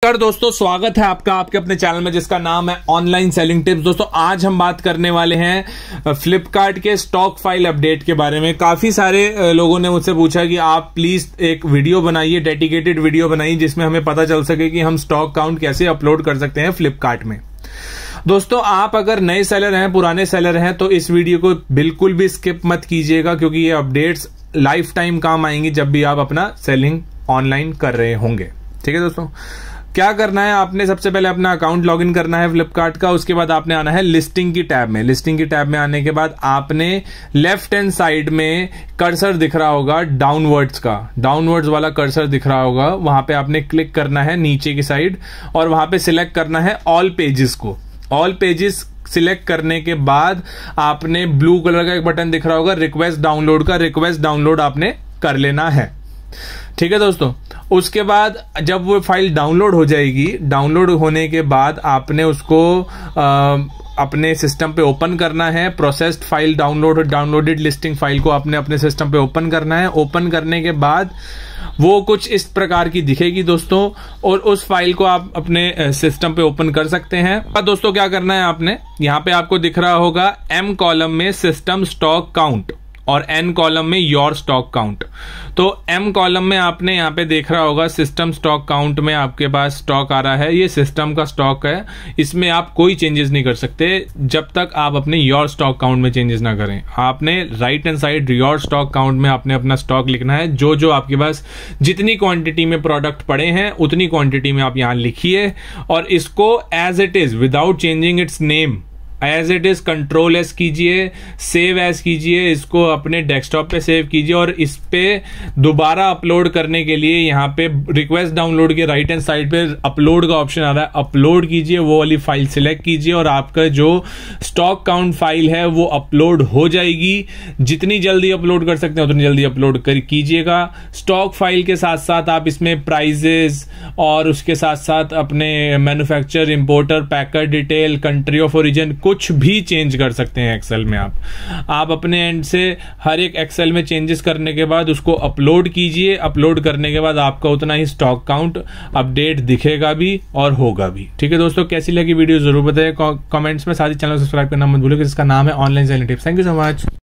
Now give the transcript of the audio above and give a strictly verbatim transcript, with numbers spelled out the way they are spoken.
नमस्कार दोस्तों, स्वागत है आपका आपके अपने चैनल में जिसका नाम है ऑनलाइन सेलिंग टिप्स। दोस्तों आज हम बात करने वाले हैं फ्लिपकार्ट के स्टॉक फाइल अपडेट के बारे में। काफी सारे लोगों ने मुझसे पूछा कि आप प्लीज एक वीडियो बनाइए, डेडिकेटेड वीडियो बनाइए जिसमें हमें पता चल सके कि हम स्टॉक काउंट कैसे अपलोड कर सकते हैं फ्लिपकार्ट में। दोस्तों आप अगर नए सेलर हैं, पुराने सेलर हैं, तो इस वीडियो को बिल्कुल भी स्किप मत कीजिएगा क्योंकि ये अपडेट्स लाइफ टाइम काम आएंगी जब भी आप अपना सेलिंग ऑनलाइन कर रहे होंगे। ठीक है दोस्तों, क्या करना है, आपने सबसे पहले अपना अकाउंट लॉगिन करना है फ्लिपकार्ट का। उसके बाद आपने आना है लिस्टिंग की टैब में। लिस्टिंग की टैब में आने के बाद आपने लेफ्ट हैंड साइड में कर्सर दिख रहा होगा, डाउनवर्ड्स का डाउनवर्ड्स वाला कर्सर दिख रहा होगा, वहां पे आपने क्लिक करना है नीचे की साइड और वहां पे सिलेक्ट करना है ऑल पेजेस को। ऑल पेजेस सिलेक्ट करने के बाद आपने ब्लू कलर का एक बटन दिख रहा होगा रिक्वेस्ट डाउनलोड का, रिक्वेस्ट डाउनलोड आपने कर लेना है। ठीक है दोस्तों, उसके बाद जब वो फाइल डाउनलोड हो जाएगी, डाउनलोड होने के बाद आपने उसको आ, अपने सिस्टम पे ओपन करना है। Processed file download downloaded listing file को आपने अपने सिस्टम पे ओपन करना है। ओपन करने के बाद वो कुछ इस प्रकार की दिखेगी दोस्तों, और उस फाइल को आप अपने सिस्टम पे ओपन कर सकते हैं। अब दोस्तों क्या करना है, आपने यहाँ पे आपको दिख रहा होगा एम कॉलम में सिस्टम स्टॉक काउंट और एन कॉलम में योर स्टॉक काउंट। तो एम कॉलम में आपने यहाँ पे देख रहा होगा सिस्टम स्टॉक काउंट में आपके पास स्टॉक आ रहा है, ये सिस्टम का स्टॉक है, इसमें आप कोई चेंजेस नहीं कर सकते जब तक आप अपने योर स्टॉक काउंट में चेंजेस ना करें। आपने right hand side your stock count में आपने अपना स्टॉक लिखना है। जो जो आपके पास जितनी क्वांटिटी में प्रोडक्ट पड़े हैं उतनी क्वांटिटी में आप यहाँ लिखिए और इसको as it is without changing its name as it is control S कीजिए, सेव एज कीजिए, इसको अपने डेस्कटॉप पे सेव कीजिए और इस पे दोबारा अपलोड करने के लिए यहाँ पे रिक्वेस्ट डाउनलोड के राइट हैंड साइड पे अपलोड का ऑप्शन आ रहा है, अपलोड कीजिए, वो वाली फाइल सिलेक्ट कीजिए और आपका जो स्टॉक काउंट फाइल है वो अपलोड हो जाएगी। जितनी जल्दी अपलोड कर सकते हैं उतनी जल्दी अपलोड कर कीजिएगा। स्टॉक फाइल के साथ साथ आप इसमें प्राइजेस और उसके साथ साथ अपने manufacturer, importer, packer detail, country of origin कुछ भी चेंज कर सकते हैं एक्सेल में। आप आप अपने एंड से हर एक एक्सेल में चेंजेस करने के बाद उसको अपलोड कीजिए। अपलोड करने के बाद आपका उतना ही स्टॉक काउंट अपडेट दिखेगा भी और होगा भी। ठीक है दोस्तों, कैसी लगी वीडियो जरूर बताइए कमेंट्स में। साथ ही चैनल सब्सक्राइब करना मत भूलिए जिसका नाम है online selling tips. Thank you so much.